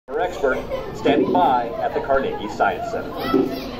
Our expert standing by at the Carnegie Science Center.